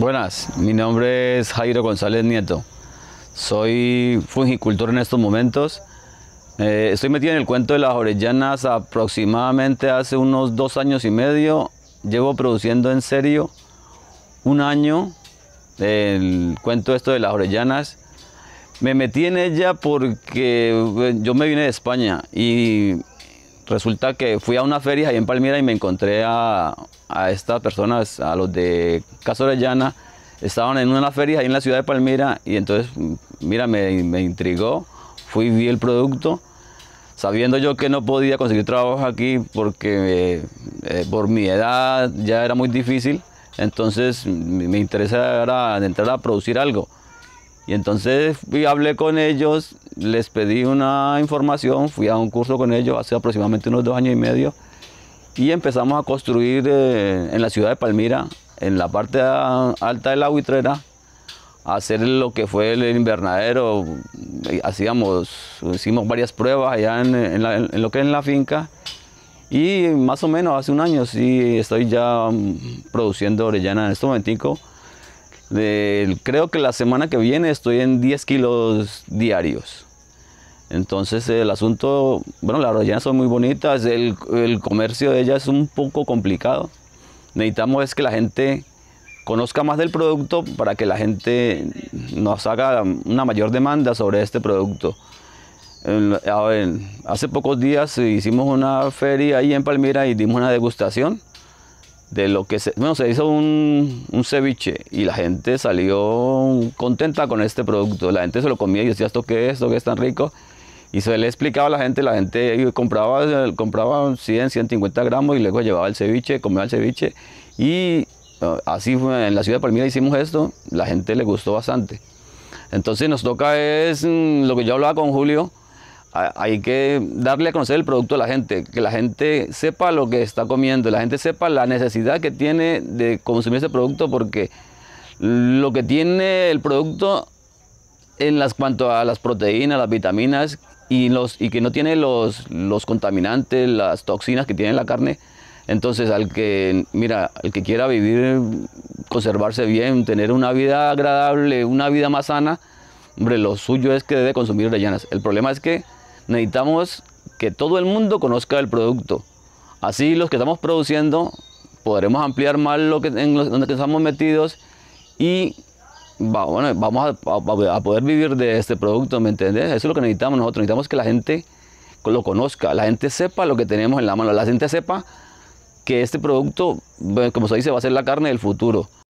Buenas, mi nombre es Jairo González Nieto. Soy fungicultor en estos momentos. Estoy metido en el cuento de las orellanas aproximadamente hace unos 2 años y medio. Llevo produciendo en serio 1 año el cuento esto de las orellanas. Me metí en ella porque yo me vine de España y resulta que fui a una feria ahí en Palmira y me encontré a estas personas, a los de CASORELLANAS. Estaban en una feria ahí en la ciudad de Palmira y entonces, mira, me intrigó. Fui, vi el producto, sabiendo yo que no podía conseguir trabajo aquí porque por mi edad ya era muy difícil. Entonces me interesa era entrar a producir algo. Y entonces hablé con ellos, les pedí una información, fui a un curso con ellos hace aproximadamente unos 2 años y medio y empezamos a construir en la ciudad de Palmira, en la parte alta de la buitrera, a hacer lo que fue el invernadero. Hicimos varias pruebas allá en lo que es en la finca y más o menos hace 1 año sí estoy ya produciendo orellana en este momentico. Creo que la semana que viene estoy en 10 kilos diarios. Entonces el asunto, bueno, las orellanas son muy bonitas, el comercio de ellas es un poco complicado. Necesitamos es que la gente conozca más del producto para que la gente nos haga una mayor demanda sobre este producto. Hace pocos días hicimos una feria ahí en Palmira y dimos una degustación de lo que se hizo un ceviche y la gente salió contenta con este producto. La gente se lo comía y decía, ¿esto qué es? ¿Esto qué es tan rico? Y se le explicaba a la gente compraba 100, 150 gramos y luego llevaba el ceviche, comía el ceviche. Y así fue, en la ciudad de Palmira hicimos esto, la gente le gustó bastante. Entonces nos toca lo que yo hablaba con Julio, hay que darle a conocer el producto a la gente, que la gente sepa lo que está comiendo, la gente sepa la necesidad que tiene de consumir ese producto, porque lo que tiene el producto cuanto a las proteínas, las vitaminas y que no tiene los contaminantes, las toxinas que tiene la carne. Entonces el que quiera vivir, conservarse bien, tener una vida agradable, una vida más sana, hombre, lo suyo es que debe consumir orellanas. El problema es que necesitamos que todo el mundo conozca el producto. Así los que estamos produciendo podremos ampliar más donde estamos metidos y vamos a poder vivir de este producto, ¿me entiendes? Eso es lo que necesitamos nosotros. Necesitamos que la gente lo conozca, la gente sepa lo que tenemos en la mano, la gente sepa que este producto, como se dice, va a ser la carne del futuro.